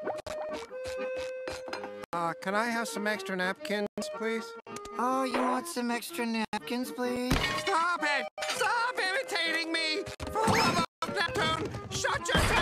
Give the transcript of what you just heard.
Can I have some extra napkins, please? Oh, you want some extra napkins, please? Stop it! Stop imitating me! For the love of Neptune, shut your